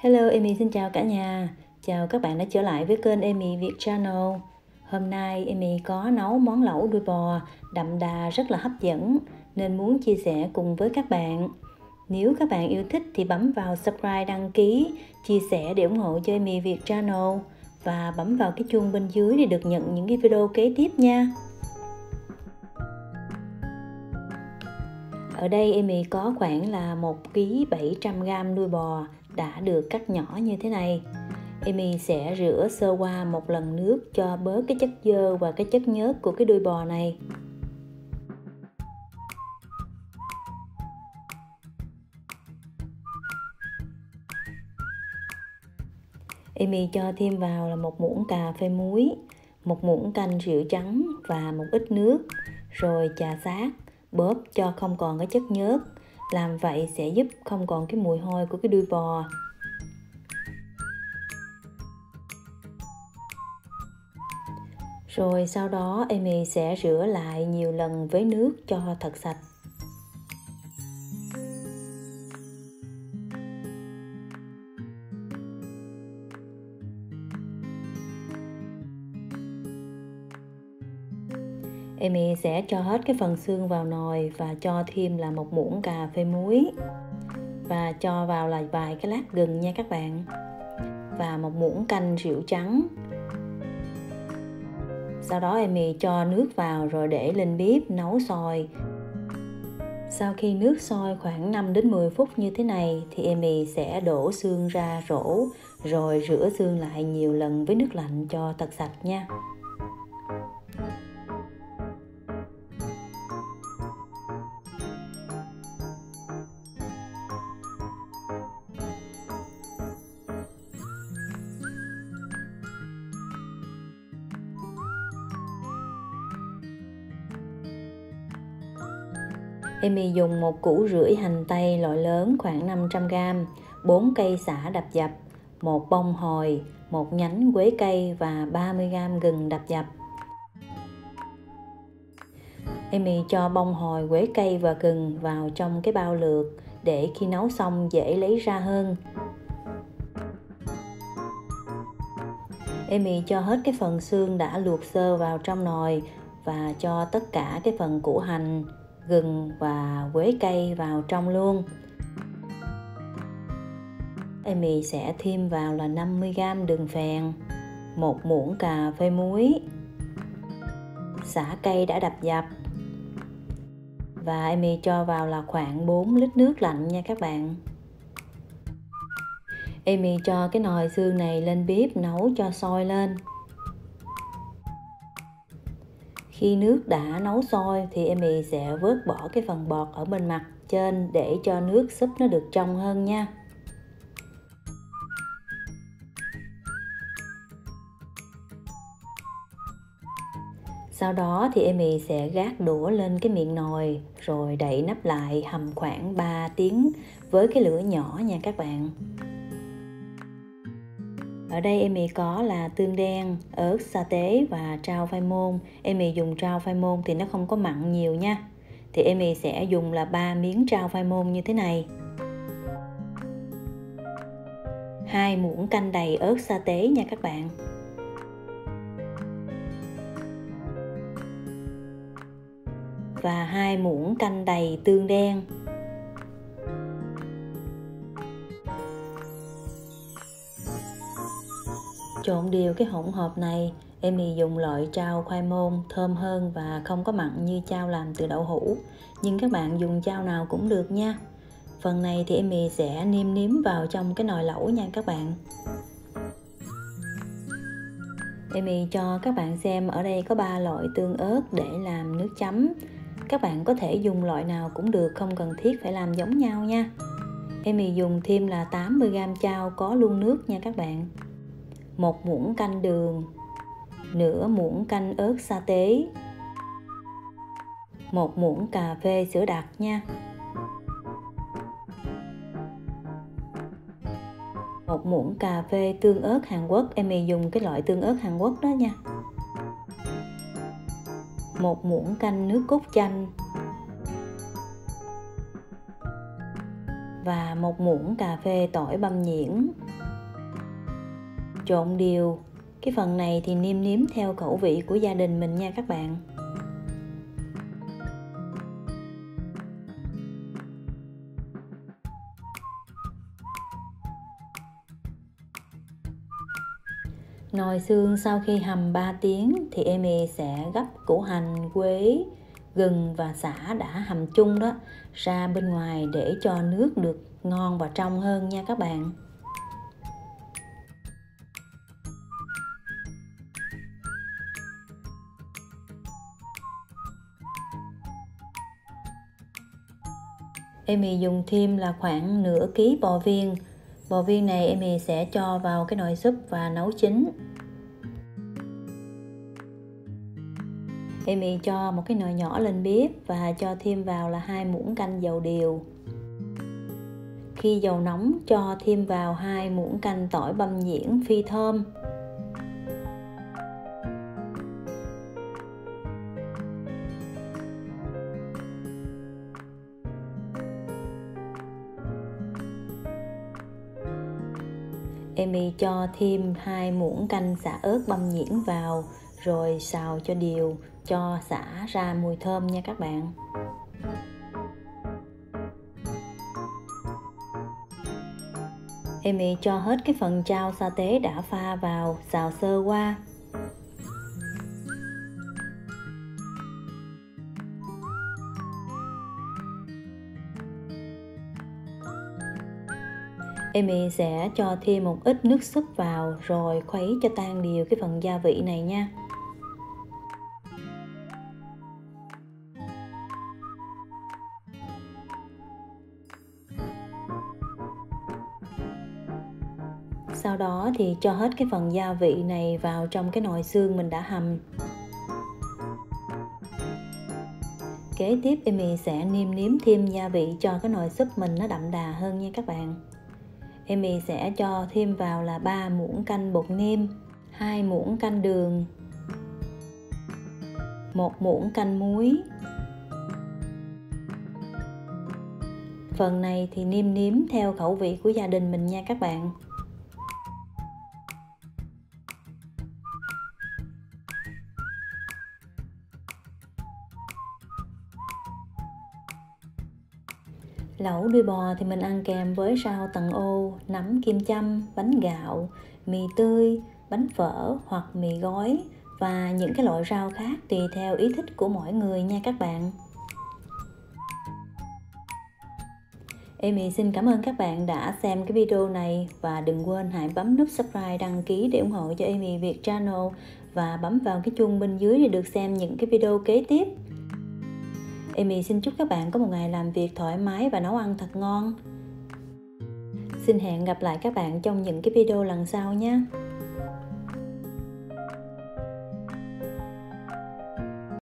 Hello, Amy xin chào cả nhà. Chào các bạn đã trở lại với kênh Amy Việt Channel. Hôm nay Amy có nấu món lẩu đuôi bò đậm đà rất là hấp dẫn nên muốn chia sẻ cùng với các bạn. Nếu các bạn yêu thích thì bấm vào subscribe, đăng ký, chia sẻ để ủng hộ cho Amy Việt Channel và bấm vào cái chuông bên dưới để được nhận những cái video kế tiếp nha. Ở đây Amy có khoảng là 1,7 kg đuôi bò đã được cắt nhỏ như thế này. Amy sẽ rửa sơ qua một lần nước cho bớt cái chất xơ và cái chất nhớt của cái đuôi bò này. Amy cho thêm vào là 1 muỗng cà phê muối, 1 muỗng canh rượu trắng và một ít nước, rồi chà xát, bóp cho không còn cái chất nhớt. Làm vậy sẽ giúp không còn cái mùi hôi của cái đuôi bò. Rồi sau đó Amy sẽ rửa lại nhiều lần với nước cho thật sạch. Amy sẽ cho hết cái phần xương vào nồi và cho thêm là 1 muỗng cà phê muối và cho vào là vài cái lát gừng nha các bạn, và 1 muỗng canh rượu trắng. Sau đó Amy cho nước vào rồi để lên bếp nấu sôi. Sau khi nước sôi khoảng 5 đến 10 phút như thế này thì Amy sẽ đổ xương ra rổ rồi rửa xương lại nhiều lần với nước lạnh cho thật sạch nha. Amy dùng 1,5 củ hành tây loại lớn khoảng 500g, 4 cây sả đập dập, 1 bông hồi, 1 nhánh quế cây và 30g gừng đập dập. Amy cho bông hồi, quế cây và gừng vào trong cái bao lược để khi nấu xong dễ lấy ra hơn. Amy cho hết cái phần xương đã luộc sơ vào trong nồi và cho tất cả cái phần củ hành, gừng và quế cây vào trong luôn. Amy sẽ thêm vào là 50g đường phèn, 1 muỗng cà phê muối, sả cây đã đập dập và Amy cho vào là khoảng 4 lít nước lạnh nha các bạn. Amy cho cái nồi xương này lên bếp nấu cho sôi lên. Khi nước đã nấu sôi thì Amy sẽ vớt bỏ cái phần bọt ở bên mặt trên để cho nước súp nó được trong hơn nha. Sau đó thì Amy sẽ gác đũa lên cái miệng nồi rồi đậy nắp lại hầm khoảng 3 tiếng với cái lửa nhỏ nha các bạn. Ở đây Amy có là tương đen, ớt sa tế và trao phai môn. Amy dùng trao phai môn thì nó không có mặn nhiều nha. Thì Amy sẽ dùng là 3 miếng trao phai môn như thế này. 2 muỗng canh đầy ớt sa tế nha các bạn. Và 2 muỗng canh đầy tương đen. Trộn đều cái hỗn hợp này. Amy dùng loại trao khoai môn thơm hơn và không có mặn như trao làm từ đậu hũ, nhưng các bạn dùng trao nào cũng được nha. Phần này thì Amy sẽ nêm vào trong cái nồi lẩu nha các bạn. Amy cho các bạn xem ở đây có 3 loại tương ớt để làm nước chấm. Các bạn có thể dùng loại nào cũng được, không cần thiết phải làm giống nhau nha. Amy dùng thêm là 80g chao có luôn nước nha các bạn. 1 muỗng canh đường, nửa muỗng canh ớt sa tế, 1 muỗng cà phê sữa đặc nha, 1 muỗng cà phê tương ớt Hàn Quốc. Amy dùng cái loại tương ớt Hàn Quốc đó nha. 1 muỗng canh nước cốt chanh, và 1 muỗng cà phê tỏi băm nhuyễn. Trộn đều. Cái phần này thì nêm nếm theo khẩu vị của gia đình mình nha các bạn. Nồi xương sau khi hầm 3 tiếng thì Amy sẽ gấp củ hành, quế, gừng và sả đã hầm chung đó ra bên ngoài để cho nước được ngon và trong hơn nha các bạn. Amy dùng thêm là khoảng nửa ký bò viên. Bò viên này Amy sẽ cho vào cái nồi súp và nấu chín. Amy cho một cái nồi nhỏ lên bếp và cho thêm vào là 2 muỗng canh dầu điều. Khi dầu nóng cho thêm vào 2 muỗng canh tỏi băm nhuyễn phi thơm. Amy cho thêm 2 muỗng canh xả ớt băm nhuyễn vào rồi xào cho đều, cho xả ra mùi thơm nha các bạn. Amy cho hết cái phần chao sa tế đã pha vào, xào sơ qua. Amy sẽ cho thêm một ít nước súp vào rồi khuấy cho tan đều cái phần gia vị này nha. Sau đó thì cho hết cái phần gia vị này vào trong cái nồi xương mình đã hầm. Kế tiếp Amy sẽ nêm nếm thêm gia vị cho cái nồi súp mình nó đậm đà hơn nha các bạn. Amy sẽ cho thêm vào là 3 muỗng canh bột nêm, 2 muỗng canh đường, 1 muỗng canh muối. Phần này thì nêm nếm theo khẩu vị của gia đình mình nha các bạn. Lẩu đuôi bò thì mình ăn kèm với rau tầng ô, nấm kim châm, bánh gạo, mì tươi, bánh phở hoặc mì gói và những cái loại rau khác tùy theo ý thích của mỗi người nha các bạn. Amy xin cảm ơn các bạn đã xem cái video này và đừng quên hãy bấm nút subscribe đăng ký để ủng hộ cho Amy Việt Channel và bấm vào cái chuông bên dưới để được xem những cái video kế tiếp. Amy xin chúc các bạn có một ngày làm việc thoải mái và nấu ăn thật ngon. Xin hẹn gặp lại các bạn trong những cái video lần sau nhé.